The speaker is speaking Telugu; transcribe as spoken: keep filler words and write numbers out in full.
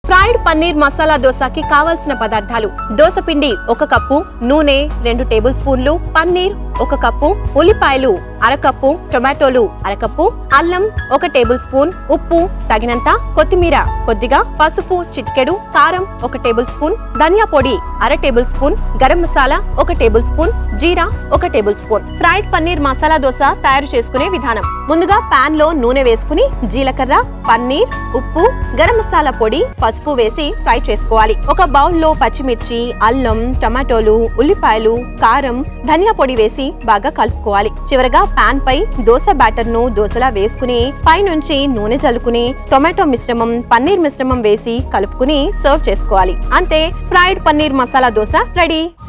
ఫ్రైడ్ పన్నీర్ మసాలా దోసకి కావాల్సిన పదార్థాలు దోస పిండి ఒక కప్పు, నూనె రెండు టేబుల్ స్పూన్లు, పన్నీర్ ఒక కప్పు, ఉల్లిపాయలు అరకప్పు, టొమాటోలు అరకప్పు, అల్లం ఒక టేబుల్ స్పూన్, ఉప్పు తగినంత, కొత్తిమీర కొద్దిగా, పసుపు చిటికెడు, కారం ఒక టేబుల్ స్పూన్, ధనియా పొడి అర టేబుల్ స్పూన్, గరం మసాలా ఒక టేబుల్ స్పూన్, జీరా ఒక tablespoon. Fried paneer masala dosa తయారు చేసుకునే విధానం: ముందుగా పాన్ లో నూనె వేసుకుని జీలకర్ర, పన్నీర్, ఉప్పు, గరం మసాలా పొడి, పసుపు వేసి ఫ్రై చేసుకోవాలి. ఒక బౌల్ లో పచ్చిమిర్చి, అల్లం, టమాటోలు, ఉల్లిపాయలు, కారం, ధనియా పొడి వేసి బాగా కలుపుకోవాలి. చివరగా పాన్ పై దోస బ్యాటర్ ను దోసలా వేసుకుని పైనుంచి నూనె చల్లుకుని టొమాటో మిశ్రమం, పన్నీర్ మిశ్రమం వేసి కలుపుకుని సర్వ్ చేసుకోవాలి. అంతే, ఫ్రైడ్ పన్నీర్ మసాలా దోస రెడీ.